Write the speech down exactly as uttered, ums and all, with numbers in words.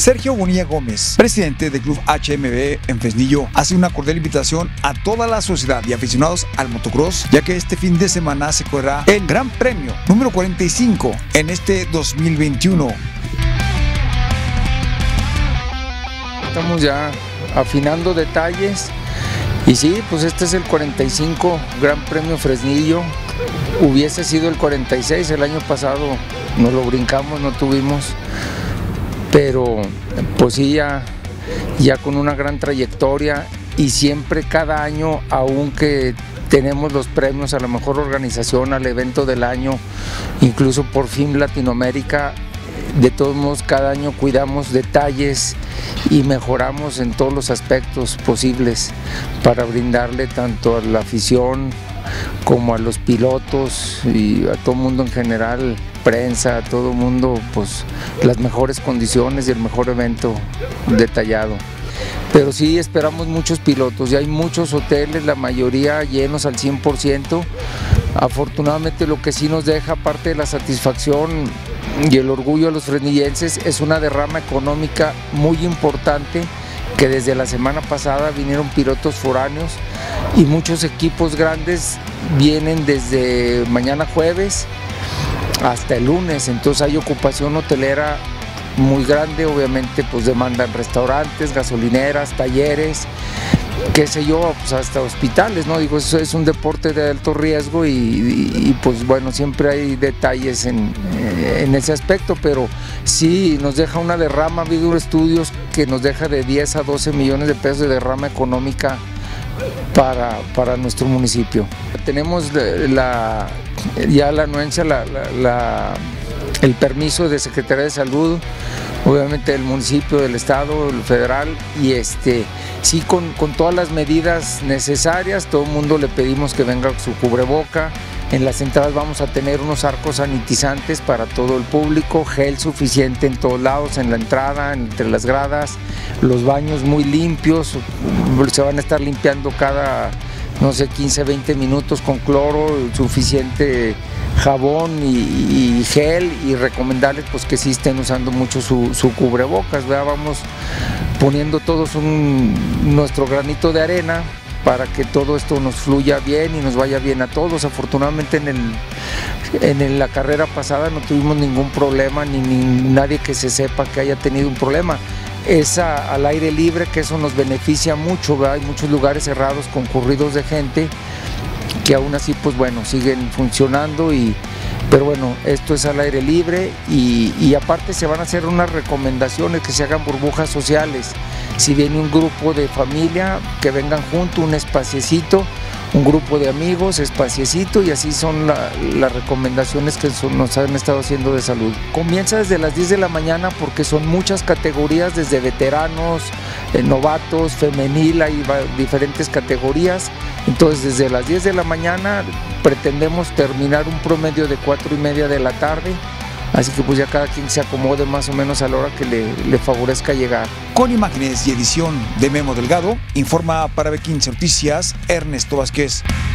Sergio Bonilla Gómez, presidente del Club H M B en Fresnillo, hace una cordial invitación a toda la sociedad y aficionados al motocross, ya que este fin de semana se correrá el Gran Premio número cuarenta y cinco en este dos mil veintiuno. Estamos ya afinando detalles y sí, pues este es el cuarenta y cinco Gran Premio Fresnillo. Hubiese sido el cuarenta y seis, el año pasado nos lo brincamos, no tuvimos, pero pues sí, ya, ya con una gran trayectoria y siempre cada año, aunque tenemos los premios a la mejor organización, al evento del año, incluso por F I M Latinoamérica, de todos modos cada año cuidamos detalles y mejoramos en todos los aspectos posibles para brindarle tanto a la afición como a los pilotos y a todo el mundo en general, prensa, a todo el mundo, pues las mejores condiciones y el mejor evento detallado. Pero sí esperamos muchos pilotos, ya hay muchos hoteles, la mayoría llenos al cien por ciento. Afortunadamente lo que sí nos deja, aparte de la satisfacción y el orgullo a los fresnillenses, es una derrama económica muy importante, que desde la semana pasada vinieron pilotos foráneos y muchos equipos grandes vienen desde mañana jueves hasta el lunes, entonces hay ocupación hotelera muy grande, obviamente pues demandan restaurantes, gasolineras, talleres, qué sé yo, pues hasta hospitales, ¿no? Digo, eso es un deporte de alto riesgo y, y, y pues bueno, siempre hay detalles en, en ese aspecto, pero sí nos deja una derrama, ha habido estudios que nos deja de diez a doce millones de pesos de derrama económica para, para nuestro municipio. Tenemos la, ya la anuencia, la, la, la, el permiso de Secretaría de Salud, obviamente del municipio, del estado, del federal, y este sí con, con todas las medidas necesarias. Todo el mundo le pedimos que venga su cubreboca. En las entradas vamos a tener unos arcos sanitizantes para todo el público, gel suficiente en todos lados, en la entrada, entre las gradas, los baños muy limpios, se van a estar limpiando cada, no sé, quince, veinte minutos con cloro, suficiente jabón y, y gel, y recomendarles pues que sí estén usando mucho su, su cubrebocas, ¿verdad? Vamos poniendo todos un, nuestro granito de arena para que todo esto nos fluya bien y nos vaya bien a todos. Afortunadamente en, el, en el, la carrera pasada no tuvimos ningún problema, ni, ni nadie que se sepa que haya tenido un problema. Es a, al aire libre, que eso nos beneficia mucho, ¿verdad? Hay muchos lugares cerrados concurridos de gente que aún así pues bueno siguen funcionando, y pero bueno, esto es al aire libre y, y aparte se van a hacer unas recomendaciones, que se hagan burbujas sociales. Si viene un grupo de familia, que vengan juntos, un espaciecito, un grupo de amigos, espaciecito, y así son la, las recomendaciones que son, nos han estado haciendo de salud. Comienza desde las diez de la mañana porque son muchas categorías, desde veteranos, eh, novatos, femenil, hay diferentes categorías. Entonces desde las diez de la mañana pretendemos terminar un promedio de cuatro y media de la tarde, así que pues ya cada quien se acomode más o menos a la hora que le, le favorezca llegar. Con imágenes y edición de Memo Delgado, informa para B quince Noticias Ernesto Vázquez.